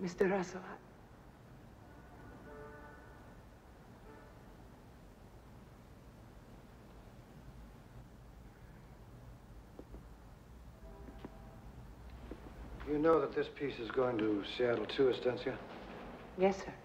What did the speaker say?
Mr. Russell. You know that this piece is going to Seattle too, Estancia? Yes, sir.